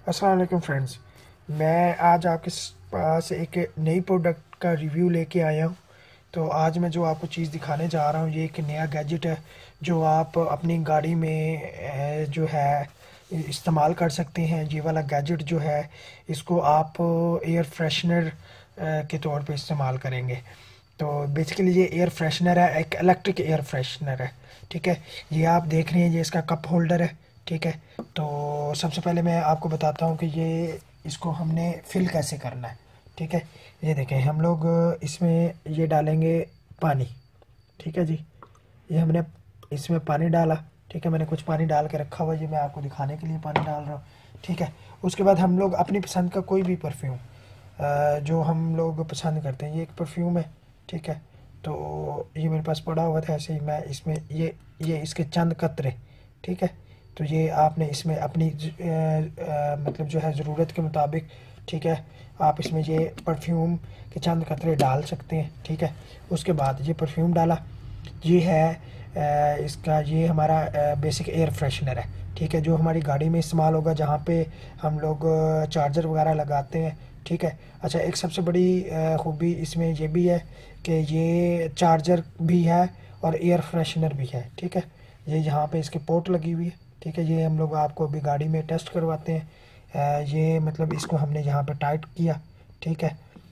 अस्सलाम वालेकुम फ्रेंड्स। मैं आज आपके पास एक नई प्रोडक्ट का रिव्यू लेके आया हूँ। तो आज मैं जो आपको चीज़ दिखाने जा रहा हूँ, ये एक नया गैजेट है जो आप अपनी गाड़ी में जो है इस्तेमाल कर सकते हैं। ये वाला गैजेट जो है, इसको आप एयर फ्रेशनर के तौर पे इस्तेमाल करेंगे। तो बेसिकली ये एयर फ्रेशनर है, एक इलेक्ट्रिक एयर फ्रेशनर है। ठीक है, ये आप देख रहे हैं, ये इसका कप होल्डर है। ठीक है, तो सबसे पहले मैं आपको बताता हूँ कि ये इसको हमने फिल कैसे करना है। ठीक है, ये देखें, हम लोग इसमें ये डालेंगे पानी। ठीक है जी, ये हमने इसमें पानी डाला। ठीक है, मैंने कुछ पानी डाल के रखा हुआ है, ये मैं आपको दिखाने के लिए पानी डाल रहा हूँ। ठीक है, उसके बाद हम लोग अपनी पसंद का कोई भी परफ्यूम जो हम लोग पसंद करते हैं, ये एक परफ्यूम है। ठीक है, तो ये मेरे पास पड़ा हुआ था, ऐसे ही मैं इसमें ये इसके चंद कतरे। ठीक है, तो ये आपने इसमें अपनी मतलब जो है ज़रूरत के मुताबिक, ठीक है, आप इसमें ये परफ्यूम के चंद कतरे डाल सकते हैं। ठीक है, उसके बाद ये परफ्यूम डाला, ये है इसका, ये हमारा बेसिक एयर फ्रेशनर है। ठीक है, जो हमारी गाड़ी में इस्तेमाल होगा, जहाँ पे हम लोग चार्जर वगैरह लगाते हैं। ठीक है, अच्छा, एक सबसे बड़ी खूबी इसमें ये भी है कि ये चार्जर भी है और एयर फ्रेशनर भी है। ठीक है, ये यहाँ पे इसके पोर्ट लगी हुई है। ठीक है, ये हम लोग आपको अभी गाड़ी में टेस्ट करवाते हैं। ये मतलब इसको हमने यहाँ पे टाइट किया। ठीक है,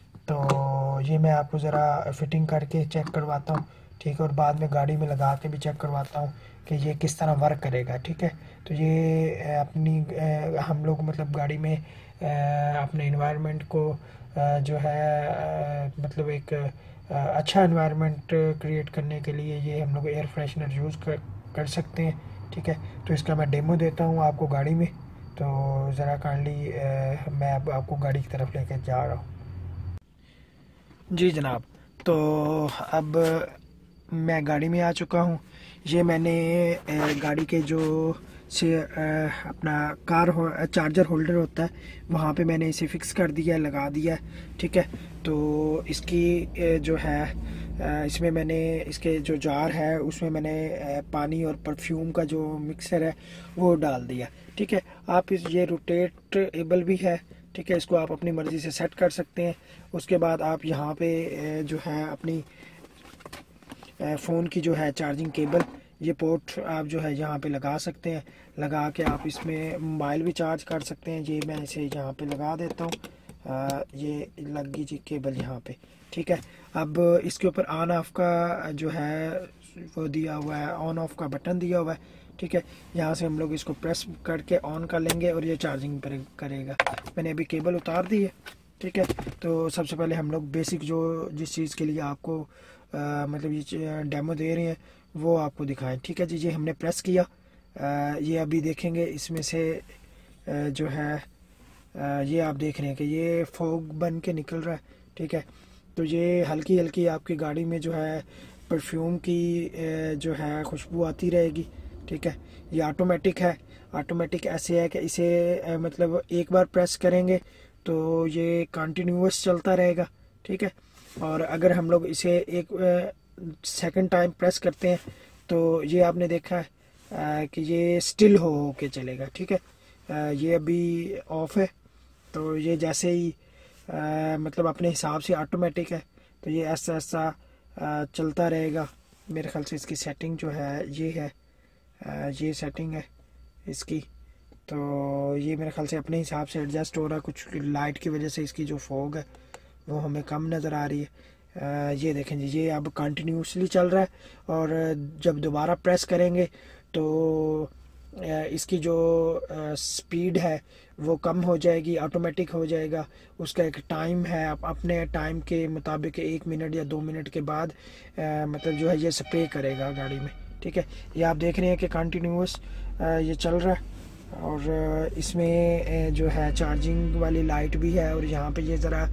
तो ये मैं आपको ज़रा फिटिंग करके चेक करवाता हूँ। ठीक है, और बाद में गाड़ी में लगा के भी चेक करवाता हूँ कि ये किस तरह वर्क करेगा। ठीक है, तो ये अपनी हम लोग मतलब गाड़ी में अपने इन्वायरमेंट को जो है मतलब एक अच्छा इन्वायरमेंट क्रिएट करने के लिए ये हम लोग एयर फ्रेशनर यूज़ कर सकते हैं। ठीक है, तो इसका मैं डेमो देता हूँ आपको गाड़ी में। तो ज़रा काइंडली मैं अब आपको गाड़ी की तरफ लेकर जा रहा हूँ। जी जनाब, तो अब मैं गाड़ी में आ चुका हूँ। ये मैंने गाड़ी के जो से अपना चार्जर होल्डर होता है, वहाँ पे मैंने इसे फिक्स कर दिया है, लगा दिया है। ठीक है, तो इसकी जो है इसमें मैंने इसके जो जार है उसमें मैंने पानी और परफ्यूम का जो मिक्सर है वो डाल दिया। ठीक है, आप ये रोटेटेबल भी है। ठीक है, इसको आप अपनी मर्ज़ी से सेट कर सकते हैं। उसके बाद आप यहाँ पे जो है अपनी फ़ोन की जो है चार्जिंग केबल, ये पोर्ट आप जो है यहाँ पे लगा सकते हैं। लगा के आप इसमें मोबाइल भी चार्ज कर सकते हैं। ये मैं इसे यहाँ पे लगा देता हूँ। ये लग गई जी केबल यहाँ पे। ठीक है, अब इसके ऊपर ऑन ऑफ का जो है वो दिया हुआ है, ऑन ऑफ का बटन दिया हुआ है। ठीक है, यहाँ से हम लोग इसको प्रेस करके ऑन कर लेंगे और ये चार्जिंग करेगा। मैंने अभी केबल उतार दी है। ठीक है, तो सबसे पहले हम लोग बेसिक जो जिस चीज़ के लिए आपको मतलब ये डेमो दे रहे हैं वो आपको दिखाएं। ठीक है जी, ये हमने प्रेस किया। ये अभी देखेंगे इसमें से जो है ये आप देख रहे हैं कि ये फॉग बन के निकल रहा है। ठीक है, तो ये हल्की हल्की आपकी गाड़ी में जो है परफ्यूम की जो है खुशबू आती रहेगी। ठीक है, ये ऑटोमेटिक है। ऑटोमेटिक ऐसे है कि इसे मतलब एक बार प्रेस करेंगे तो ये कंटिन्यूअस चलता रहेगा। ठीक है, और अगर हम लोग इसे एक सेकंड टाइम प्रेस करते हैं तो ये आपने देखा है कि ये स्टिल हो के चलेगा। ठीक है, ये अभी ऑफ है, तो ये जैसे ही मतलब अपने हिसाब से ऑटोमेटिक है, तो ये ऐसा ऐसा चलता रहेगा। मेरे ख्याल से इसकी सेटिंग जो है ये है, ये सेटिंग है इसकी। तो ये मेरे ख्याल से अपने हिसाब से एडजस्ट हो रहा है। कुछ लाइट की वजह से इसकी जो फॉग है वो हमें कम नज़र आ रही है। ये देखें जी, ये अब कंटिन्यूसली चल रहा है और जब दोबारा प्रेस करेंगे तो इसकी जो स्पीड है वो कम हो जाएगी, ऑटोमेटिक हो जाएगा। उसका एक टाइम है, अपने टाइम के मुताबिक 1 मिनट या 2 मिनट के बाद मतलब जो है ये स्प्रे करेगा गाड़ी में। ठीक है, ये आप देख रहे हैं कि कंटिन्यूस ये चल रहा है और इसमें जो है चार्जिंग वाली लाइट भी है। और यहाँ पे ये ज़रा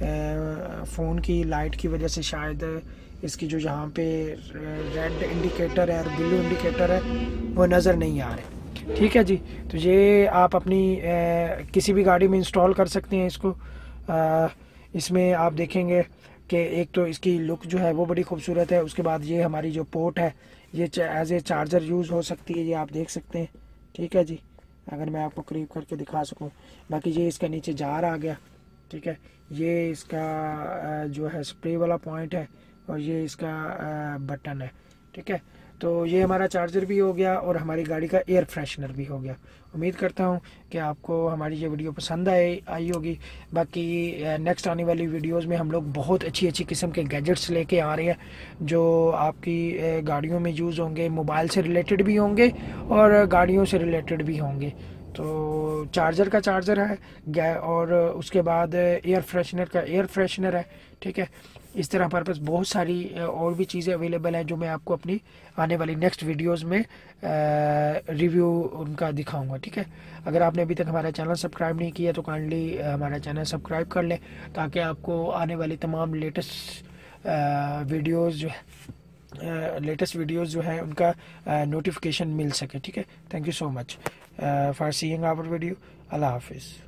फ़ोन की लाइट की वजह से शायद इसकी जो यहाँ पे रेड इंडिकेटर है और ब्लू इंडिकेटर है वो नज़र नहीं आ रहे। ठीक है जी, तो ये आप अपनी किसी भी गाड़ी में इंस्टॉल कर सकते हैं इसको। इसमें आप देखेंगे कि एक तो इसकी लुक जो है वो बड़ी खूबसूरत है। उसके बाद ये हमारी जो पोर्ट है ये एज ए चार्जर यूज़ हो सकती है, ये आप देख सकते हैं। ठीक है जी, अगर मैं आपको करीब करके दिखा सकूं। बाकी ये इसका नीचे जार आ गया, ठीक है। ये इसका जो है स्प्रे वाला पॉइंट है और ये इसका बटन है, ठीक है। तो ये हमारा चार्जर भी हो गया और हमारी गाड़ी का एयर फ्रेशनर भी हो गया। उम्मीद करता हूँ कि आपको हमारी ये वीडियो पसंद आई होगी। बाकी नेक्स्ट आने वाली वीडियोस में हम लोग बहुत अच्छी अच्छी किस्म के गैजेट्स लेके आ रहे हैं जो आपकी गाड़ियों में यूज़ होंगे, मोबाइल से रिलेटेड भी होंगे और गाड़ियों से रिलेटेड भी होंगे। तो चार्जर का चार्जर है और उसके बाद एयर फ्रेशनर का एयर फ्रेशनर है, ठीक है। इस तरह हमारे पास बहुत सारी और भी चीज़ें अवेलेबल हैं जो मैं आपको अपनी आने वाली नेक्स्ट वीडियोस में रिव्यू उनका दिखाऊंगा, ठीक है। अगर आपने अभी तक हमारा चैनल सब्सक्राइब नहीं किया तो काइंडली हमारा चैनल सब्सक्राइब कर लें ताकि आपको आने वाली तमाम लेटेस्ट वीडियोस जो है उनका नोटिफिकेशन मिल सके, ठीक है। Thank you so much for seeing our video. अल्लाह हाफिज़।